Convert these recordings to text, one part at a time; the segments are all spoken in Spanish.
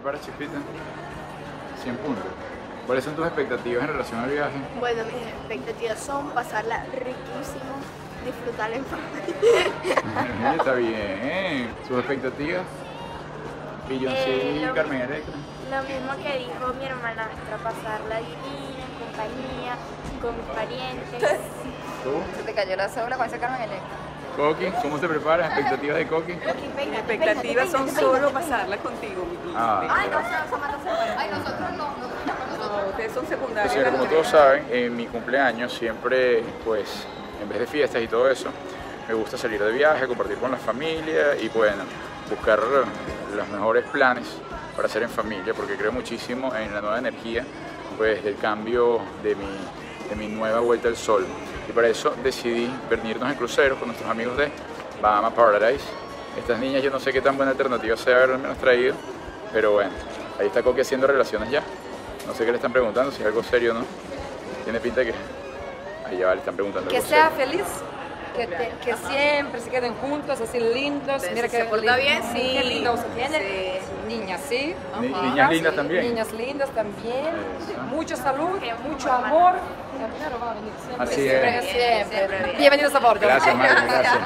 preparas, Chispita? 100 puntos. ¿Cuáles son tus expectativas en relación al viaje? Bueno, mis expectativas son pasarla riquísimo, disfrutar en familia. Está bien. ¿Sus expectativas? Beyoncé y Carmen Electra. Lo mismo que dijo mi hermanastra, pasarla divina, en compañía, con mis parientes. ¿Tú? Se te cayó la cédula con ese Carmen Electra. ¿Coqui? ¿Cómo te preparas? ¿Expectativas de Coqui? Mis expectativas son solo pasarla contigo, mi vida. Ay, no, ay, nosotros no. No, ustedes son secundarios. Entonces, como todos saben, en mi cumpleaños siempre, pues, en vez de fiestas y todo eso, me gusta salir de viaje, compartir con la familia y, bueno, buscar los mejores planes para hacer en familia, porque creo muchísimo en la nueva energía, pues, del cambio de mi nueva vuelta al sol. Y para eso decidí venirnos en crucero con nuestros amigos de Bahama Paradise. Estas niñas, yo no sé qué tan buena alternativa sea haberme traído, pero bueno, ahí está Coqui haciendo relaciones ya. No sé qué le están preguntando, si es algo serio o no. Tiene pinta de que... Ahí ya le están preguntando Que algo sea serio. feliz, que siempre se queden juntos, así lindos. Mira que se porta bien, sí. Qué lindo se tiene. Sí. Niñas, sí. Niñas lindas también. Niñas lindas también. Eso. Mucha salud, mucho amor. Claro, va a venir siempre. Así es. Siempre. Bienvenidos a bordo. Gracias, madre, gracias.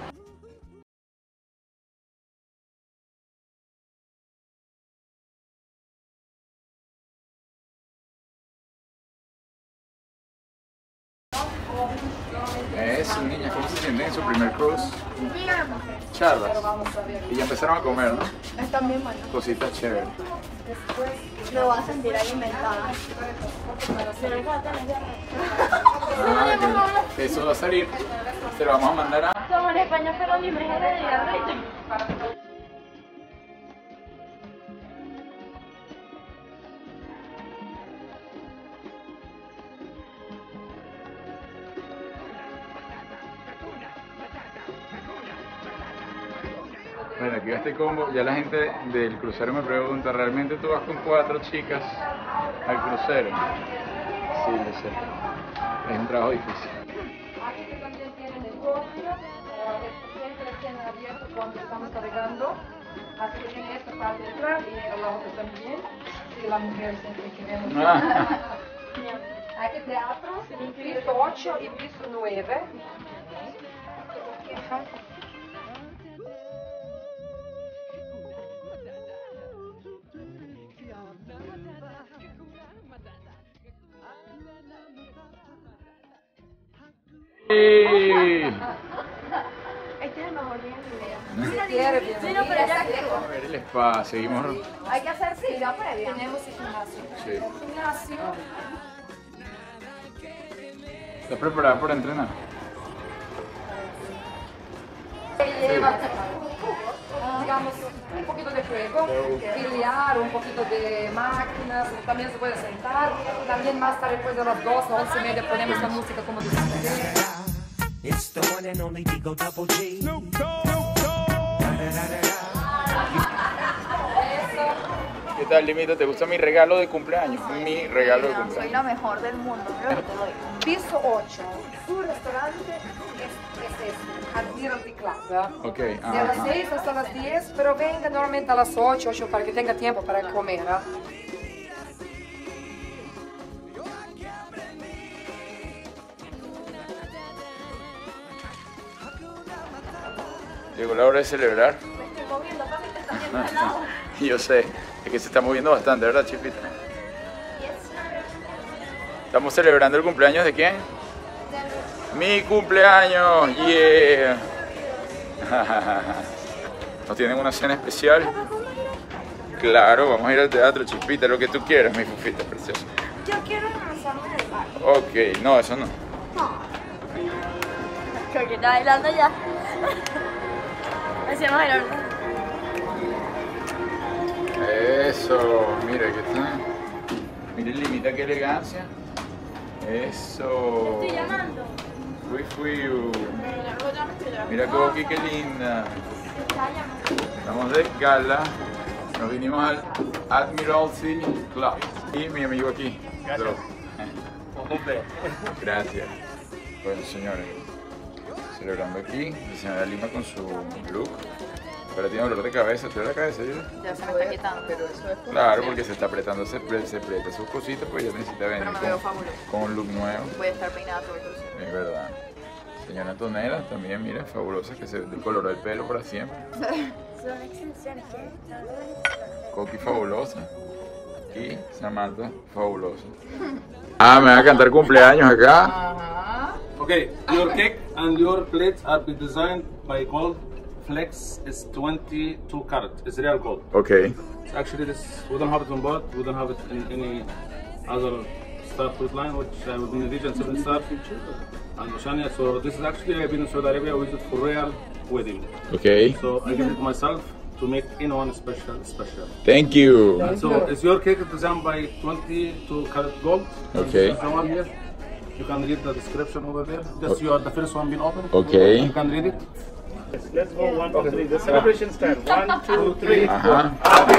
Eso, niñas, ¿cómo se sienten en su primer cruise? Charlas. Y ya empezaron a comer, ¿no? Están bien buenas. Cositas chéveres. Me voy a sentir alimentada. Eso va a salir. Se lo vamos a mandar a... Somos en España, pero libres de diabetes. Bueno, aquí va este combo. Ya la gente del crucero me pregunta, ¿realmente tú vas con 4 chicas al crucero? Sí, lo sé. Es un trabajo difícil. Aquí también tienen el código, siempre tienen abierto cuando estamos cargando. Así que tiene esta parte de atrás y la otra también. Y la mujer siempre queremos. Aquí teatro, piso 8 y piso 9. ¡Sí! Este es el mejor día de mi vida. Quiere, bienvenida. A ver el spa, seguimos. Hay que hacer cita previa. Tenemos el gimnasio. Sí. Gimnasio. ¿Estás preparada para entrenar? Lleva, digamos, un poquito de juego, biliar, un poquito de máquinas, también se puede sentar. También más tarde, después de las 2 o 11:30, ponemos la música como dice. It's the one and only Digo Double G. ¿Qué tal, Limita? ¿Te gusta mi regalo de cumpleaños? Mi regalo de Soy cumpleaños. la mejor del mundo, creo que te doy. Piso 8. Su restaurante es este, Admiralty Club. Ok, De las 6 hasta las 10, pero venga normalmente a las 8 para que tenga tiempo para comer. Llegó la hora de celebrar. Me estoy moviendo, papi, te estás viendo al lado. Yo sé, es que se está moviendo bastante, ¿verdad, Chispita? Estamos celebrando el cumpleaños de quién? Mi cumpleaños, yeah. ¿No tienen una cena especial? Claro, vamos a ir al teatro, Chispita, lo que tú quieras, mi fufita preciosa. Yo quiero lanzarme en el bar. Ok, no, eso no. Creo que está bailando ya. Hacemos bailar. Eso, mira que está. Miren, Limita, qué elegancia. Eso. Estoy llamando. Fui. Mira Coqui, qué linda. Estamos de gala. Nos vinimos al Admiralty Club. Y mi amigo aquí. Gracias. Bueno, señores. Celebrando aquí. La señora Lima con su look. Pero tiene dolor de cabeza, ¿te duele la cabeza? Ya se me está quitando. Pero eso es Claro, porque se está apretando, se aprieta sus cositas, pues ya necesita venir Pero me veo fabuloso. con un look nuevo. Voy a estar peinada todo el crucero. Es verdad. Señora Antonella también, mira, fabulosa, que se decoloró el pelo para siempre. Son extensiones que Coqui fabulosa. Y Samantha fabulosa. Ah, me va a cantar cumpleaños acá. Okay, your cake and your plates are designed by Gold Flex. Is 22 karat. It's real gold. Ok. Actually, this we don't have it on board. We don't have it in any other star fruit line, which would be Norwegian 7-star and Oceania. So this is actually I've been in Saudi Arabia with it for real wedding. Ok. So I give it myself to make anyone special. Thank you. So is your cake designed by 22 karat gold? Okay. The one here. You can read the description over there. Just you are the first one being opened. Okay. You can read it. Let's go 1, 2, 3. The celebration style. 1, 2, 3. Ajá.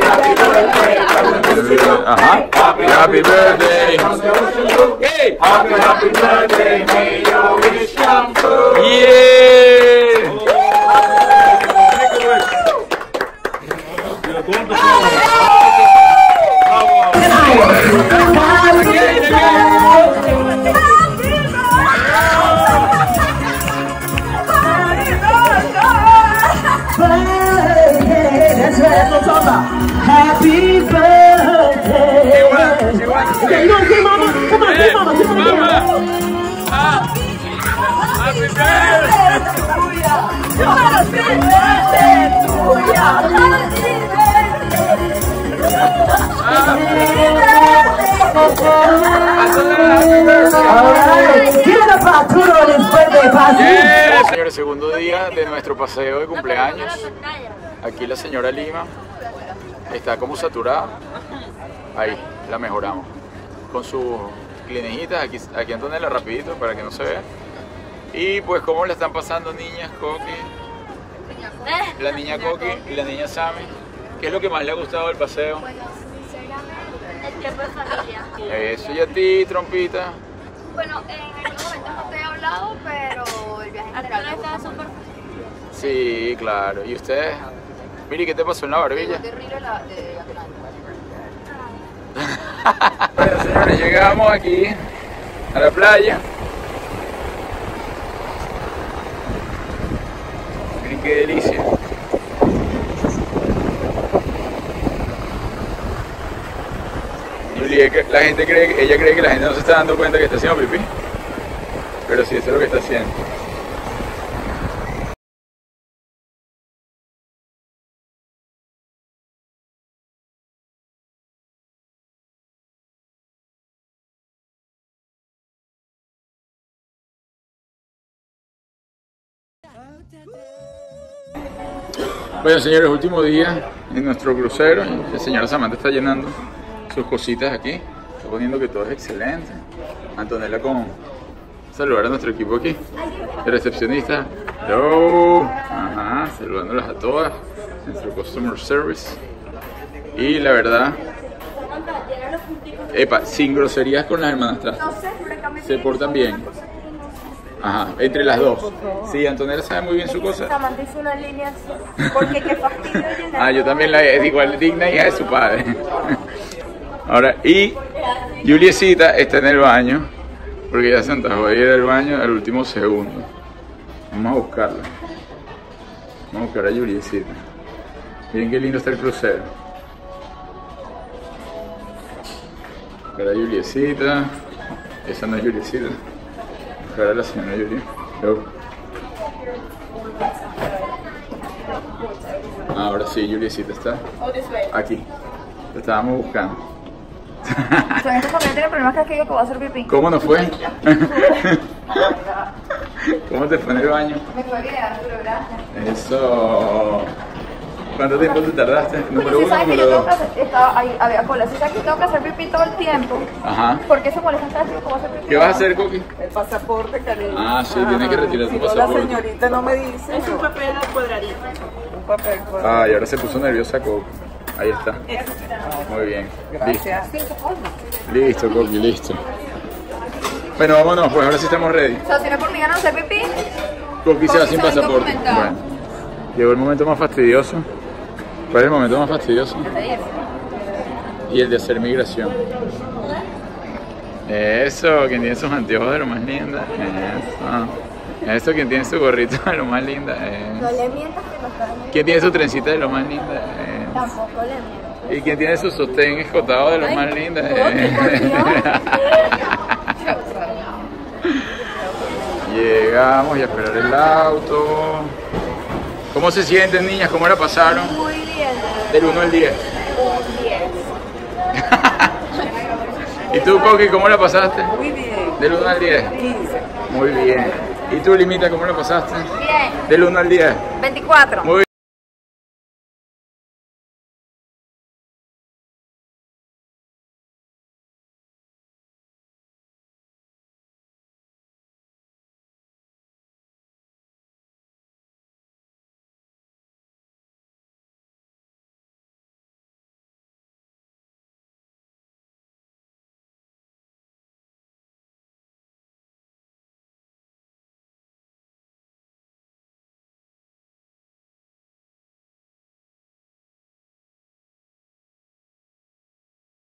Ajá. Happy birthday. Hey. Happy birthday. May your wish come true. Yeah. You're going to Happy birthday. Okay, you gonna say mama? Come on, say mama. Say mama. Happy birthday to ya. Happy birthday to ya. Señores, segundo día de nuestro paseo de cumpleaños. Aquí la señora Lima está como saturada. Ahí, la mejoramos. Con sus clinejitas, aquí Antonella rapidito para que no se vea. Y pues cómo le están pasando niñas, Coqui, la niña Coqui y la niña Sammy. ¿Qué es lo que más le ha gustado del paseo? Bueno, sinceramente, el tiempo de familia. Eso, y a ti, Trompita. Bueno, en algunos momentos no te he hablado, pero el viaje en general me Estaba gusta súper Sí, claro. ¿Y ustedes? Miri, ¿qué te pasó en la barbilla? Terrible de Bueno, señores, llegamos aquí a la playa. Miren qué delicia. La gente ella cree que la gente no se está dando cuenta que está haciendo pipí. Pero sí, eso es lo que está haciendo. Bueno, señores, último día en nuestro crucero. El señor Samantha está llenando sus cositas aquí. Está poniendo que todo es excelente. Antonella con saludar a nuestro equipo aquí. El recepcionista. Hello. Ajá, saludándolas a todas. Nuestro customer service. Y la verdad, epa, sin groserías con las hermanastras. Se portan bien. Ajá, entre las dos. Sí, Antonella sabe muy bien su cosa. Samantha hizo una línea así, porque qué fastidio llenar. Ah, yo también la es igual digna hija de su padre. Ahora, y Juliecita está en el baño, porque ya se antojó de ir al baño al último segundo. Vamos a buscarla. Vamos a buscar a Juliecita. Miren qué lindo está el crucero. Buscar a Juliecita. Esa no es Juliecita. Buscar a la señora Julia. Ahora sí, Juliecita está aquí. La estábamos buscando. Con esta familia tiene problemas que digo que voy a hacer pipí. ¿Cómo nos fue? ¿Cómo te fue en el baño? Me fue bien, Arturo, gracias. Eso. ¿Cuánto tiempo te tardaste? Número Si uno, sabes que número yo dos. tengo que hacer, ahí había cola. Si sabes que tengo que hacer pipí todo el tiempo, Ajá. ¿por qué se molesta estar haciendo cómo hacer pipí? ¿Qué vas a hacer, Coqui? El pasaporte, cariño. Ah, sí, tienes que retirar tu Si no, la pasaporte. señorita no me dice. Es un papel cuadradito. Un papel cuadrado. Ay, ahora se puso nerviosa Coqui. Ahí está. Muy bien. Gracias. Listo, Coqui, listo. Bueno, vámonos, pues ahora sí estamos ready. O sea, si no es por mí ganar hacer pipí, Coqui se va sin Coqui se va pasaporte. indocumentado. Bueno. Llegó el momento más fastidioso. ¿Cuál es el momento más fastidioso? Y el de hacer migración. Eso, quien tiene sus anteojos de lo más linda. Eso, quien tiene su gorrito de lo más linda. No le mientas que no está en el... Quien tiene su trencita de lo más linda. Tampoco le mientas. Y quien tiene su sostén escotado de lo más linda. Llegamos y a esperar el auto. ¿Cómo se sienten, niñas? ¿Cómo la pasaron? Muy bien. Del 1 al 10. Un 10. ¿Y tú, Coqui, cómo la pasaste? Muy bien. Del 1 al 10. 15. Muy bien. ¿Y tú, Limita, cómo la pasaste? Bien. Del 1 al 10. 24. Muy